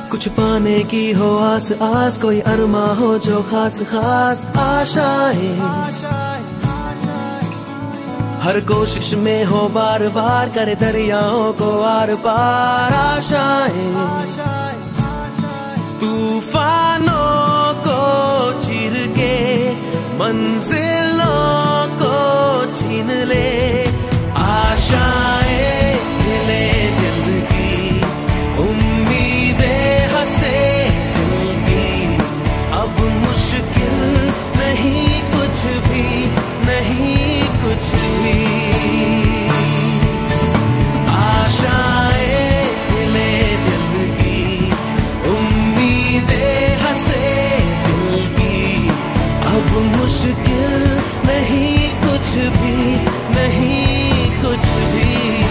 कुछ पाने की हो आस आस, कोई अरमा हो जो खास खास आशाएं, हर कोशिश में हो बार बार, करे दरियाओं को आर पार आशाएं, तूफानों को चीर के मंजिलों को छीन ले, आशाएं हिले दिल की, उम्मीदें हंसे दिल की, अब मुश्किल नहीं कुछ भी, नहीं कुछ भी, आशाएं हिले दिल की, उम्मीदें हंसे दिल की, अब मुश्किल नहीं कुछ भी, नहीं कुछ भी।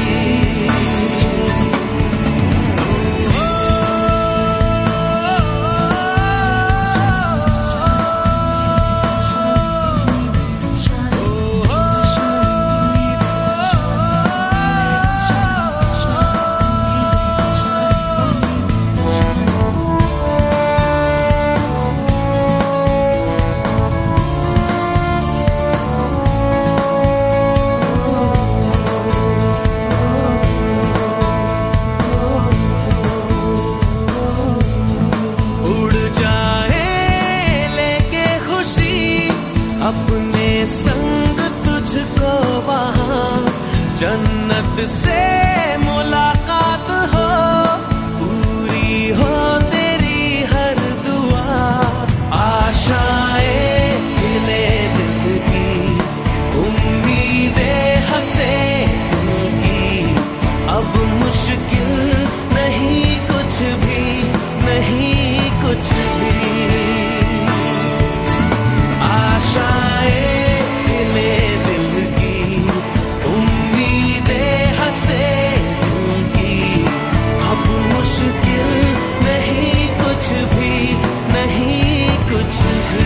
अपने संग तुझको वहाँ जन्नत से मुलाकात हो, पूरी हो तेरी हर दुआ, आशाएं हिले दिल की, उम्मीदें हंसे दिल की, अब मुश्किल नहीं कुछ भी, नहीं कुछ भी, आशाएं हिले दिल की, उम्मीदें हंसे दिल की, अब मुश्किल नहीं कुछ भी, नहीं कुछ भी।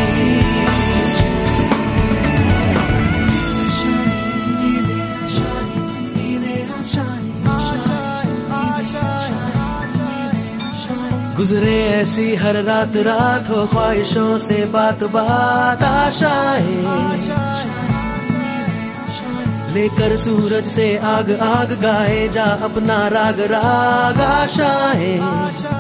गुजरे ऐसी हर रात रात, हो ख्वाहिशों से बात बात, आशाएं लेकर सूरज से आग आग, गाए जा अपना राग राग, आशाएं